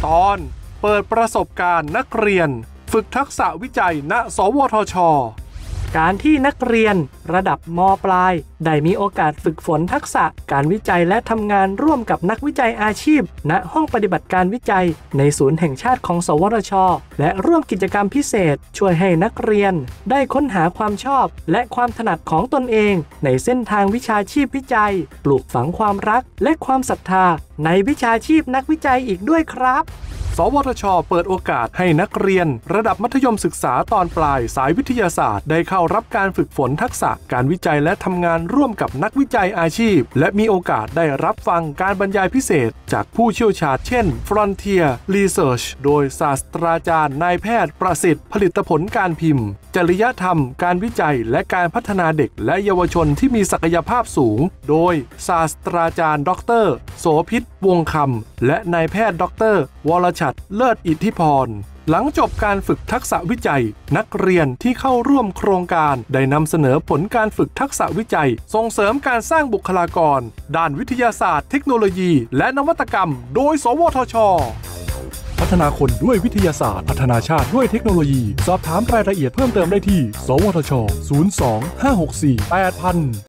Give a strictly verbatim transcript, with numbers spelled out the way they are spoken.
ตอนเปิดประสบการณ์นักเรียนฝึกทักษะวิจัยณสวทช.การที่นักเรียนระดับม.ปลายได้มีโอกาสฝึกฝนทักษะการวิจัยและทำงานร่วมกับนักวิจัยอาชีพณห้องปฏิบัติการวิจัยในศูนย์แห่งชาติของสวทช.และร่วมกิจกรรมพิเศษช่วยให้นักเรียนได้ค้นหาความชอบและความถนัดของตนเองในเส้นทางวิชาชีพวิจัยปลูกฝังความรักและความศรัทธาในวิชาชีพนักวิจัยอีกด้วยครับสวทช.เปิดโอกาสให้นักเรียนระดับมัธยมศึกษาตอนปลายสายวิทยาศาสตร์ได้เข้ารับการฝึกฝนทักษะการวิจัยและทำงานร่วมกับนักวิจัยอาชีพและมีโอกาสได้รับฟังการบรรยายพิเศษจากผู้เชี่ยวชาญเช่น Frontier Research โดยศาสตราจารย์นายแพทย์ประสิทธิ์ผลิตผลการพิมพ์จริยธรรมการวิจัยและการพัฒนาเด็กและเยาวชนที่มีศักยภาพสูงโดยศาสตราจารย์ดร.โสภิตวงศ์คำและนายแพทย์ดร.วรชัดเลิศอิทธิพรหลังจบการฝึกทักษะวิจัยนักเรียนที่เข้าร่วมโครงการได้นำเสนอผลการฝึกทักษะวิจัยส่งเสริมการสร้างบุคลากรด้านวิทยาศาสตร์เทคโนโลยีและนวัตกรรมโดยสวทช.พัฒนาคนด้วยวิทยาศาสตร์พัฒนาชาติด้วยเทคโนโลยีสอบถามรายละเอียดเพิ่มเติมได้ที่สวทช ศูนย์ สอง ห้า หก สี่ แปด ศูนย์ ศูนย์